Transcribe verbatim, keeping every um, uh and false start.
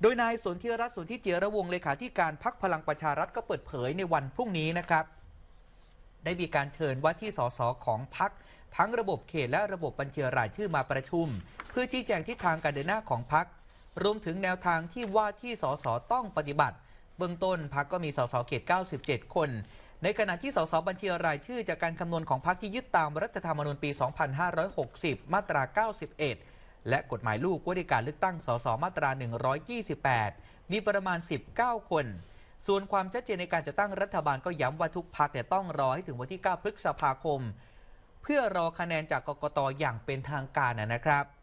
โดยนายสนธิรัตน์สนธิเจียรวงศ์เลขาธิการพรรคพลังประชารัฐก็เปิดเผยในวันพรุ่งนี้นะครับได้มีการเชิญว่าที่สสของพรรคทั้งระบบเขตและระบบบัญชีรายชื่อมาประชุมเพื่อชี้แจงทิศทางการเดินหน้าของพรรครวมถึงแนวทางที่ว่าที่สสต้องปฏิบัติเบื้องต้นพรรคก็มีสสเขตเก้าสิบเจ็ดคนในขณะที่สสบัญชีรายชื่อจากการคำนวณของพรรคที่ยึดตามรัฐธรรมนูญปีสองพันห้าร้อยหกสิบมาตราเก้าสิบเอ็ดและกฎหมายลูกว่าด้วยการเลือกตั้งสสมาตราหนึ่งร้อยยี่สิบแปดมีประมาณสิบเก้าคนส่วนความชัดเจนในการจัดตั้งรัฐบาลก็ย้ำว่าทุกพรรคเนี่ยต้องรอให้ถึงวันที่เก้าพฤษภาคมเพื่อรอคะแนนจากกกต.อย่างเป็นทางการนะครับ